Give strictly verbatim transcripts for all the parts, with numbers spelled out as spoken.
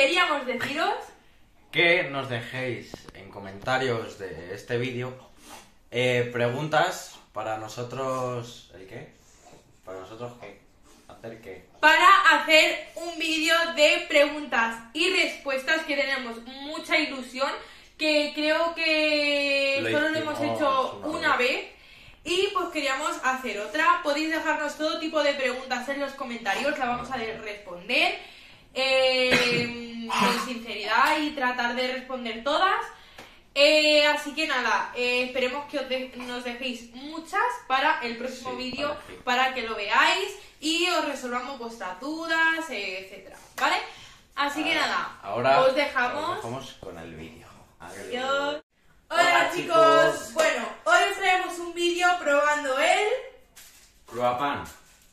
queríamos deciros que nos dejéis en comentarios de este vídeo eh, preguntas para nosotros... ¿El qué? ¿Para nosotros qué? ¿Hacer qué? para hacer un vídeo de preguntas y respuestas, que tenemos mucha ilusión, que creo que Lo solo lo hicimos hemos hecho una una vez. vez. Y pues queríamos hacer otra. Podéis dejarnos todo tipo de preguntas en los comentarios, la vamos a responder eh, con sinceridad y tratar de responder todas. Eh, así que nada, eh, esperemos que os de nos dejéis muchas para el próximo Sí, vídeo, vale, sí. para que lo veáis y os resolvamos vuestras dudas, eh, etcétera, ¿vale? Así que nada, Ahora os dejamos. os dejamos con el vídeo. Adiós. Hola, Hola, chicos. chicos. Bueno, hoy os traemos un vídeo probando el Cruapan.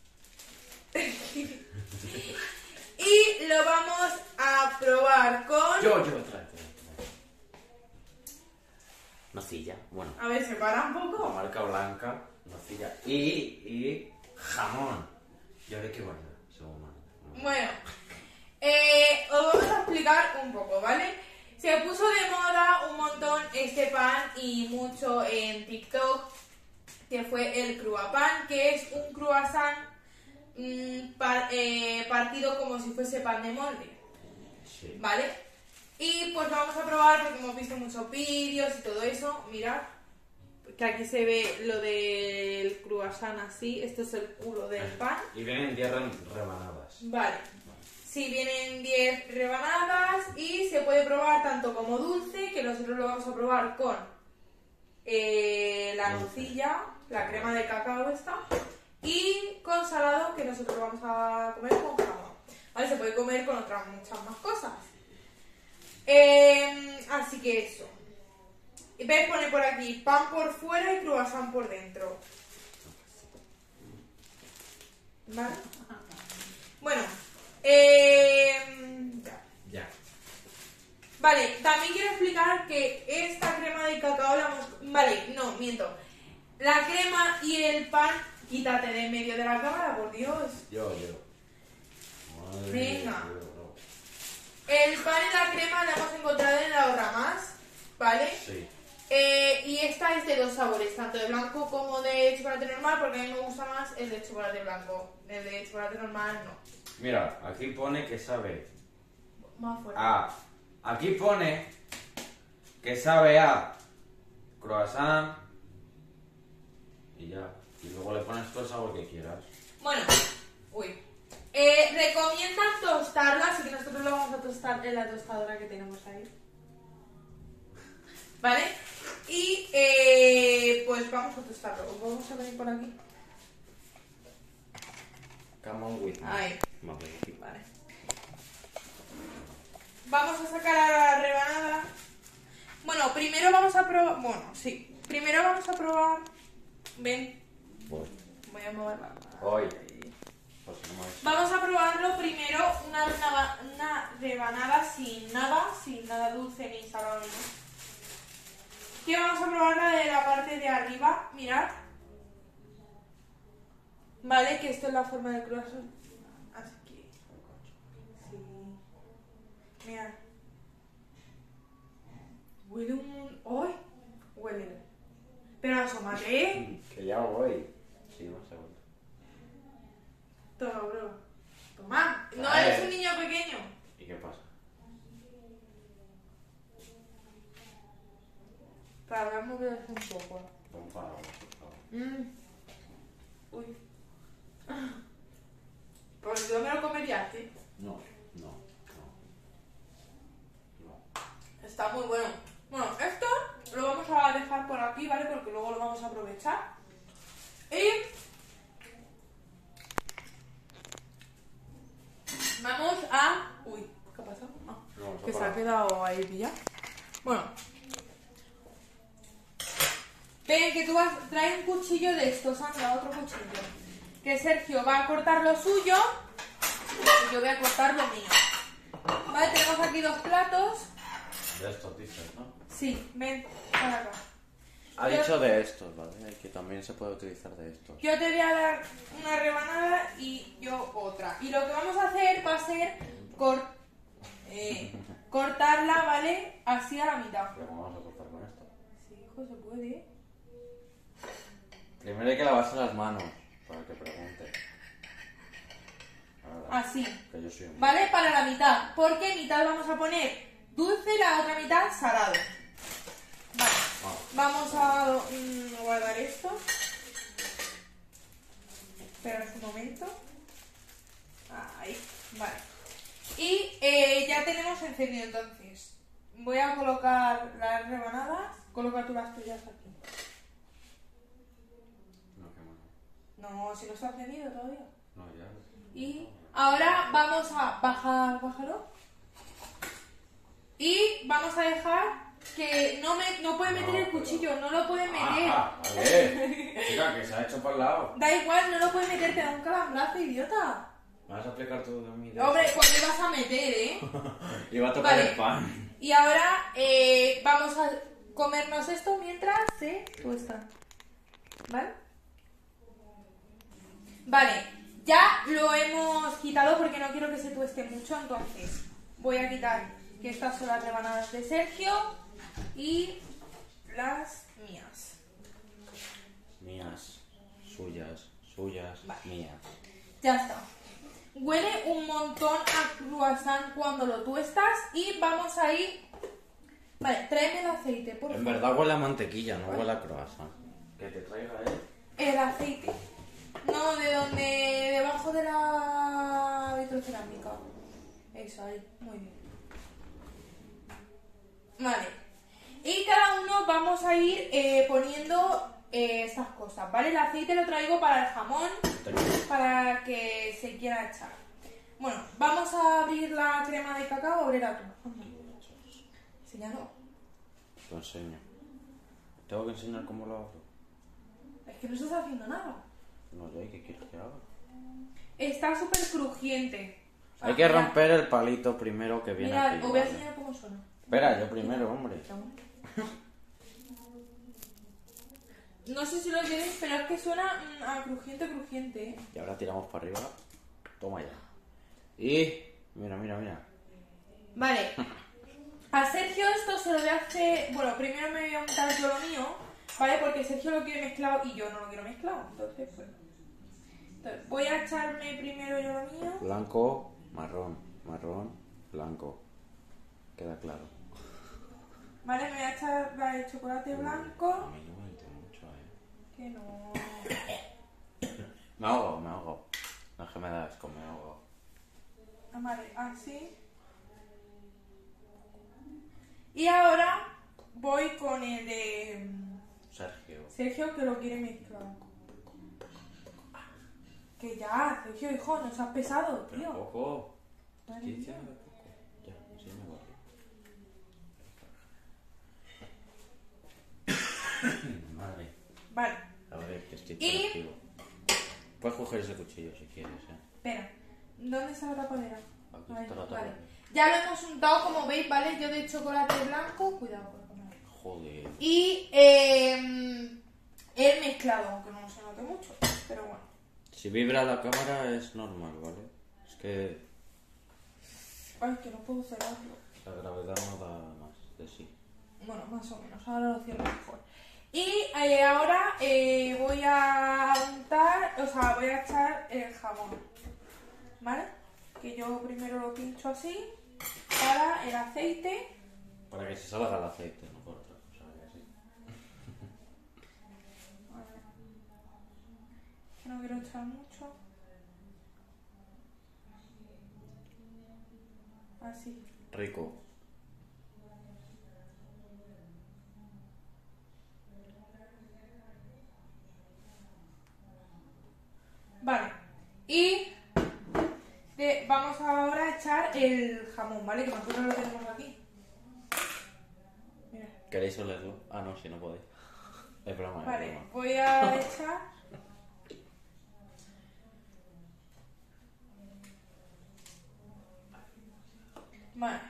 y lo vamos a probar con... Yo, yo, trae, trae, trae. Nocilla, bueno. A ver, se para un La poco. marca blanca, nocilla. Y, y jamón. Y ahora hay que guardar, según manda. Bueno, eh, os vamos a explicar un poco, ¿vale? Se puso de moda un montón este pan y mucho en TikTok, que fue el cruapan, que es un croissant mmm, par, eh, partido como si fuese pan de molde, Sí. ¿vale? Y pues lo vamos a probar porque hemos visto muchos vídeos y todo eso. Mirad, que aquí se ve lo del croissant así, esto es el culo del pan. Y vienen diez re- rebanadas. Vale. Sí, vienen diez rebanadas y se puede probar tanto como dulce, que nosotros lo vamos a probar con eh, la Dulce. nocilla, la crema de cacao esta, y con salado, que nosotros lo vamos a comer con jamón. Vale, se puede comer con otras muchas más cosas. Eh, así que eso. Y ves, pone por aquí pan por fuera y croissant por dentro. ¿Vale? Bueno, eh, ya. Ya. Vale, también quiero explicar que esta crema de cacao la hemos... Vale, no, miento. La crema y el pan... Quítate de en medio de la cámara, por Dios. Yo, yo. Madre Venga. mía, yo, El pan y la crema la hemos encontrado en la Ahorra Más, ¿vale? Sí. Eh, y esta es de dos sabores, tanto de blanco como de chocolate normal, porque a mí me gusta más el de chocolate blanco. El de chocolate normal no. Mira, aquí pone que sabe Más fuerte. a... Aquí pone que sabe a croissant y ya. Y luego le pones todo el sabor que quieras. Bueno, uy. Eh, recomiendan tostarla, así que nosotros lo vamos a tostar en la tostadora que tenemos ahí. ¿Vale? Y eh, pues vamos a tostarlo. Vamos a venir por aquí. Come on with me. Ahí. Vale. Vale. Vamos a sacar a la rebanada. Bueno, primero vamos a probar... Bueno, sí. Primero vamos a probar... Ven. Voy. Voy a moverla. Hoy. Pues no me- Vamos a probarlo primero una, una, una rebanada sin nada, sin nada dulce ni salado ni nada. Que vamos a probar la de la parte de arriba, mirad. Vale, que esto es la forma del croissant. Así que... Sí. Mirad. Huele un... ¡Ay! Huele. Pero asómate. Que ya voy. Sí, no sé. Toma, bro. Toma. No Ay. eres un niño pequeño. ¿Y qué pasa? Para hablar movido un poco. Pon para, por favor. Mm. Uy. Pues yo me lo comería así. No, no, no. No. Está muy bueno. Bueno, esto lo vamos a dejar por aquí, ¿vale? Porque luego lo vamos a aprovechar. Y... vamos a... Uy, ¿qué ha pasado? Ah, No, que se ha para. quedado ahí pillado. Bueno. Ven, que tú vas... Trae un cuchillo de estos, anda, otro cuchillo. Que Sergio va a cortar lo suyo y yo voy a cortar lo mío. Vale, tenemos aquí dos platos. De estos dices, ¿no? Sí, ven, para acá. Ha Yo- dicho de estos, ¿vale? Que también se puede utilizar de estos. Yo te voy a dar una rebanada y yo otra. Y lo que vamos a hacer va a ser cor- eh, cortarla, ¿vale? Así a la mitad. ¿Pero cómo vamos a cortar con esto? Sí, hijo, se puede. Primero hay que lavarse las manos, para que pregunte. Ahora, Así. que yo soy un... ¿Vale? Para la mitad. Porque mitad vamos a poner dulce y la otra mitad salado. Vale. Ah. Vamos a mm, guardar esto. Espera un momento. Ahí. Vale. Y eh, ya tenemos encendido entonces. Voy a colocar las rebanadas. Coloca tú las tuyas aquí. No, qué malo. No, si no está encendido todavía. No, ya. Y ahora vamos a bajar, bájalo. Y vamos a dejar que no, me, no puede meter No, el pero- cuchillo, no lo puede meter. Ah, vale. Chica, que se ha hecho para el lado. Da igual, no lo puede meter, te da un calambrazo, idiota. ¿Me vas a explicar tú de mi Hombre, pues le vas a meter, ¿eh? Iba a tocar Vale. el pan. Y ahora eh, vamos a comernos esto mientras se tuesta. ¿Vale? Vale, ya lo hemos quitado porque no quiero que se tueste mucho, entonces voy a quitar que estas son las rebanadas de Sergio y las mías. Mías, suyas, suyas, Vale. mías. Ya está. Huele un montón a croissant cuando lo tuestas y vamos a ir... Vale, tráeme el aceite, por En favor. verdad huele a mantequilla, no huele a croissant. Que te traiga él. El aceite. No, de donde... debajo de la vitrocerámica. Eso, ahí. Muy bien. Vale. Y cada uno vamos a ir eh, poniendo eh, estas cosas, ¿vale? El aceite lo traigo para el jamón, para que se quiera echar. Bueno, vamos a abrir la crema de cacao, ábrela tú. Enséñalo. Te enseño. ¿Tengo que enseñar cómo lo abro? Es que no estás haciendo nada. No sé, ¿qué quieres que haga? Está súper crujiente. Hay Ah, que mira. romper el palito primero que viene Mira, aquí. os voy a ¿vale? enseñar cómo suena. Espera, yo primero, hombre. No sé si lo queréis, pero es que suena mm, a crujiente, crujiente, ¿eh? Y ahora tiramos para arriba. Toma ya. Y... Mira, mira, mira. Vale. A Sergio esto se lo voy a hacer... Bueno, primero me voy a untar yo lo mío, ¿vale? Porque Sergio lo quiere mezclado y yo no lo quiero mezclado. Entonces, pues... Entonces, voy a echarme primero yo lo mío. Blanco, marrón, marrón, blanco. Queda claro. Vale, me voy a echar la de chocolate A blanco. mí no me entiendo mucho, eh. Que no... Me ahogo, me ahogo. No es que me da asco, me ahogo. Ah, vale, así. Y ahora voy con el de mm, Sergio. Sergio que lo quiere mezclar. Que ya, Sergio, hijo, no seas pesado, Pero tío. poco. Madre Estoy mía. diciendo de poco. Ya, sí me vale. Madre. Vale, A ver, que estoy Y- hiperactivo. Puedes coger ese cuchillo si quieres, eh. espera. ¿Dónde está la tapadera? Aquí Ahí, está la vale. tapadera. Ya lo hemos untado, como veis, ¿vale? Yo de chocolate blanco, cuidado por favor. Joder. Y eh, el mezclado, aunque no se note mucho, pero bueno. Si vibra la cámara es normal, ¿vale? Es que Ay, que no puedo cerrarlo. la gravedad no da más de sí. Bueno, más o menos, ahora lo cierro mejor. Y eh, ahora eh, voy a untar, o sea, voy a echar el jamón, ¿vale? Que yo primero lo pincho así, para el aceite. Para que se salga el aceite, no por otra cosa, que así. Que no quiero echar mucho. Así. Rico. Vale. Y de- vamos ahora a echar el jamón, ¿vale? Que nosotros lo tenemos aquí. Mira. ¿Queréis olerlo? Ah, no, si no podéis. Es broma, es Vale, broma. voy a echar... Vale.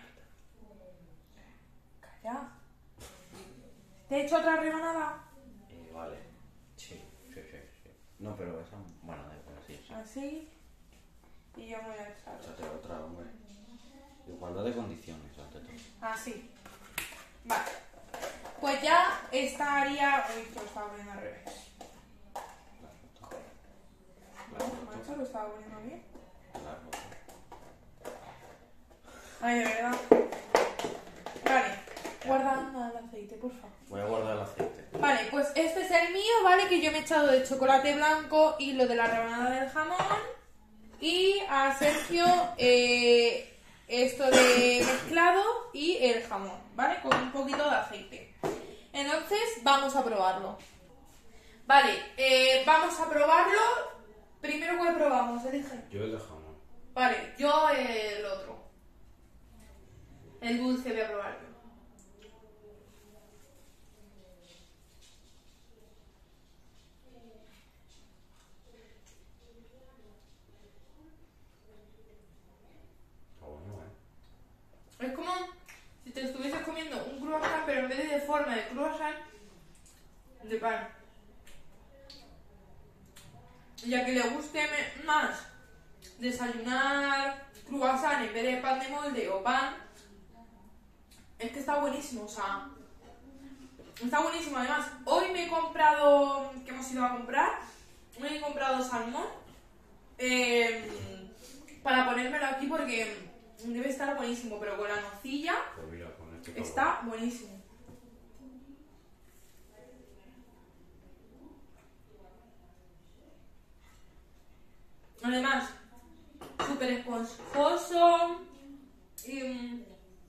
Calla. ¿Te he hecho otra rebanada? Eh, vale. Sí, sí, sí, sí. No, pero esa... Bueno, da igual, así, sí. Así. Y yo me voy a echar. Échate otra, hombre. igualdad de condiciones, ante todo. Así. Vale. Pues ya estaría... Uy, esto lo estaba poniendo al revés. Macho, lo estaba poniendo bien. Ay, de verdad. Vale. Guarda el aceite, por favor. Voy a guardar el aceite. Vale, pues este es el mío, ¿vale? Que yo me he echado de chocolate blanco y lo de la rebanada del jamón. Y a Sergio eh, esto de mezclado y el jamón, ¿vale? Con un poquito de aceite. Entonces vamos a probarlo. Vale, eh, vamos a probarlo. Primero, ¿cuál probamos? Elige. Yo el de jamón. Vale, yo el otro. El dulce voy a probar yo. Es como si te estuvieses comiendo un croissant, pero en vez de de forma de croissant, de pan. Ya que le guste más desayunar croissant en vez de pan de molde o pan, es que está buenísimo, o sea, está buenísimo. Además, hoy me he comprado, que hemos ido a comprar, me he comprado salmón eh, para ponérmelo aquí porque debe estar buenísimo, pero con la nocilla pues mira, con este está buenísimo. Además, súper esponjoso y... mm,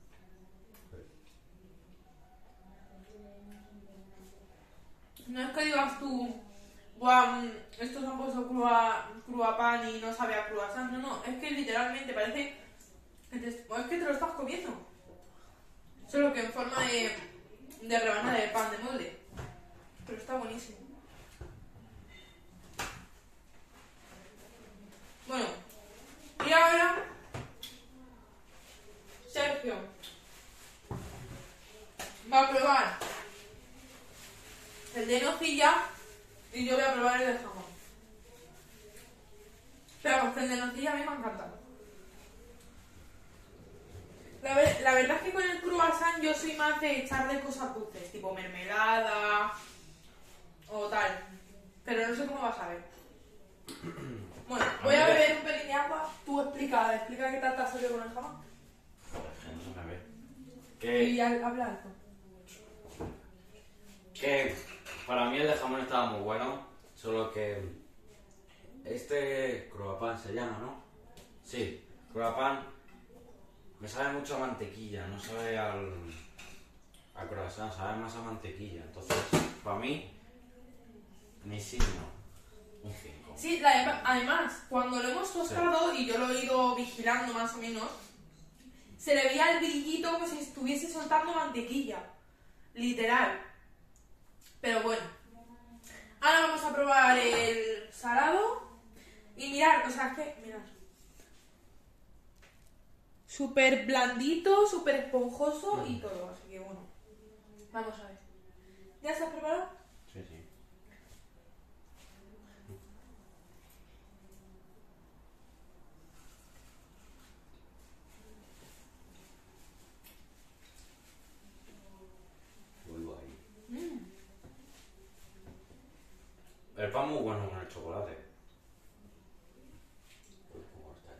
no es que digas tú, guau, estos han puesto crua, crua pan y no sabe a croissant. No, no, es que literalmente parece que te, es que te lo estás comiendo. Solo que en forma de, de rebanada de pan de molde. Pero está buenísimo. Bueno, y ahora Sergio va a probar el de nocilla y yo voy a probar el de jamón. Pero vamos, que el de nocilla a mí me ha encantado. La, ver, la verdad es que con el croissant yo soy más de echarle cosas dulces, tipo mermelada o tal. Pero no sé cómo vas a ver. Bueno, voy a beber un pelín de agua. Tú explica, explica qué tal te ha salido con el jamón. Joder, no se me ve. Que, Y al- habla alto. que para mí el de jamón estaba muy bueno, solo que este croissant se llama, ¿no? Sí, croissant me sabe mucho a mantequilla, no sabe al, a croissant, sabe más a mantequilla. Entonces, para mí, ni signo, un cinco. Sí, la- además, cuando lo hemos tostado y yo lo he ido vigilando más o menos, se le veía el brillito como si estuviese soltando mantequilla. Literal. Pero bueno. Ahora vamos a probar el salado. Y mirad, o sea, es que, mirad. Súper blandito, súper esponjoso y todo. Así que bueno. Vamos a ver. ¿Ya estás preparado? Sí, sí. Muy guay. Mm. El pan muy bueno con el chocolate. Uy, ¿cómo está,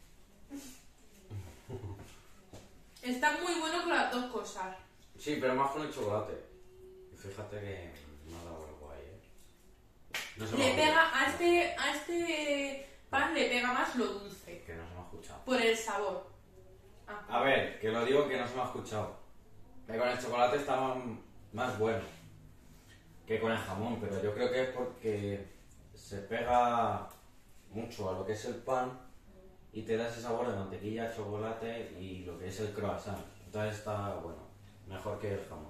no? Está muy bueno con las dos cosas. Sí, pero más con el chocolate. Y fíjate que me ha dado algo ahí, ¿eh? No se me Le ha pega a este, a este pan le pega más lo dulce. Que no se me ha escuchado. Por el sabor. Ah. A ver, que lo digo que no se me ha escuchado. Que con el chocolate está más, más bueno que con el jamón, pero yo creo que es porque se pega mucho a lo que es el pan y te da ese sabor de mantequilla, chocolate y lo que es el croissant. Entonces está, bueno, mejor que el jamón.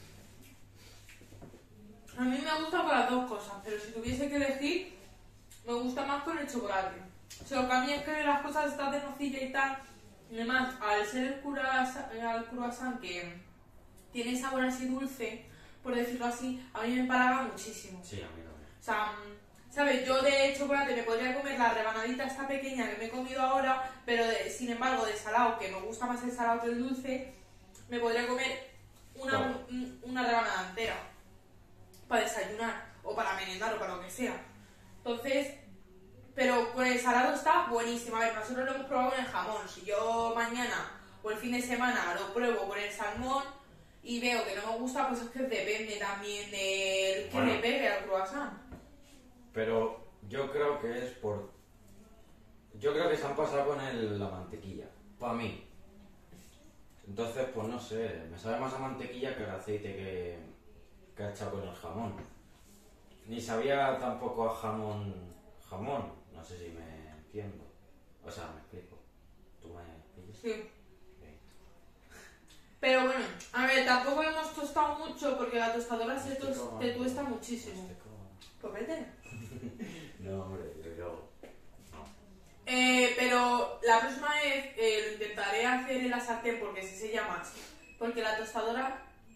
A mí me gusta con las dos cosas, pero si tuviese que elegir, me gusta más con el chocolate. Solo que a mí es que las cosas estas de nocilla y tal, y además, al ser el croissant, el croissant que tiene sabor así dulce, por decirlo así, a mí me empalaga muchísimo. Sí, a mí también. O sea, ¿Sabes? Yo de chocolate me podría comer la rebanadita esta pequeña que me he comido ahora, pero de- sin embargo de salado, que me gusta más el salado que el dulce, me podría comer una, Claro. un- una rebanada entera para desayunar o para merendar o para lo que sea. Entonces, pero con el salado está buenísimo. A ver, nosotros lo hemos probado con el jamón. Si yo mañana o el fin de semana lo pruebo con el salmón y veo que no me gusta, pues es que depende también del que Bueno. le pegue al croissant. Pero yo creo que es por... Yo creo que se han pasado con el- la mantequilla. Para mí. Entonces, pues no sé. Me sabe más a mantequilla que el aceite que, que ha echado con el jamón. Ni sabía tampoco a jamón... Jamón. No sé si me entiendo. O sea, me explico. ¿Tú me pillas? Sí. Sí. Pero bueno, a ver, tampoco hemos tostado mucho porque la tostadora se Estoy tos- cagando. te tuesta muchísimo. Estoy cagando. Pues vete. No, hombre, yo creo... No. Eh, pero la próxima vez eh, lo intentaré hacer en la sartén porque si se llama así. Porque la tostadora...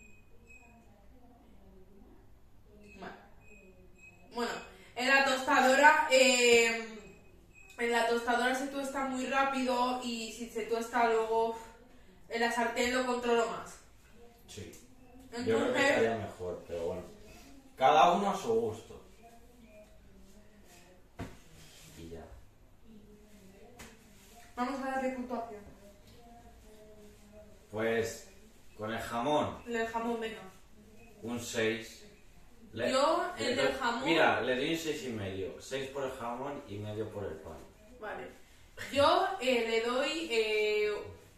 Vale. Bueno, en la tostadora... eh, en la tostadora se tuesta muy rápido y si se tuesta luego en la sartén lo controlo más. Sí. Yo creo que Entonces, estaría mejor, pero bueno. Cada uno a su gusto. Y ya. vamos a darle puntuación. Pues con el jamón, El jamón, venga. un seis. Le- Yo, le el doy- del jamón- Mira, le doy un seis y medio. seis por el jamón y medio por el pan. Vale. Yo eh, le doy eh,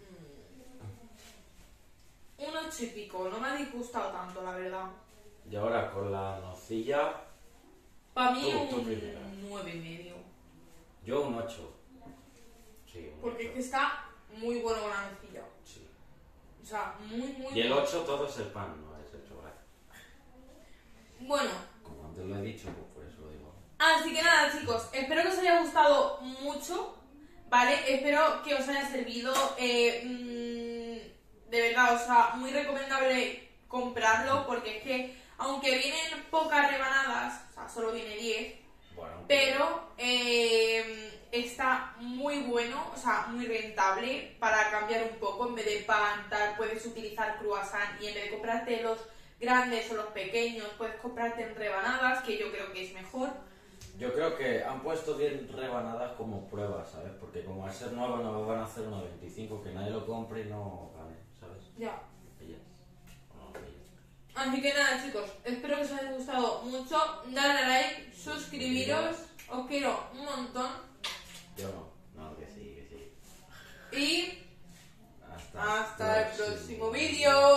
un ocho y pico. No me ha disgustado tanto, la verdad. Y ahora con la nocilla, Para mí Tú, tú un primero. nueve y medio. yo un ocho. Sí, un Porque es ocho. que está muy bueno con la nocilla. Sí. O sea, muy, muy Y el bueno. ocho todo es el pan, no es el chocolate. Bueno, Como antes lo he dicho, pues por eso lo digo. así que nada, chicos. Espero que os haya gustado mucho. ¿Vale? Espero que os haya servido. eh, mm, de verdad, o sea, muy recomendable comprarlo porque es que, aunque vienen pocas rebanadas, o sea, solo viene diez, Bueno, pero eh, está muy bueno, o sea, muy rentable para cambiar un poco. En vez de pan, tal, puedes utilizar croissant y en vez de comprarte los grandes o los pequeños, puedes comprarte en rebanadas, que yo creo que es mejor. yo creo que han puesto diez rebanadas como prueba, ¿sabes? Porque como al ser nuevo no van a hacer unos veinticinco que nadie lo compre y no gane, ¿sabes? Ya. Pillas. O no pillas. Así que nada, chicos, espero que os haya gustado mucho. Dale a like, suscribiros, os quiero un montón. Yo no. No, que sí, que sí. Y Hasta, hasta el próximo vídeo.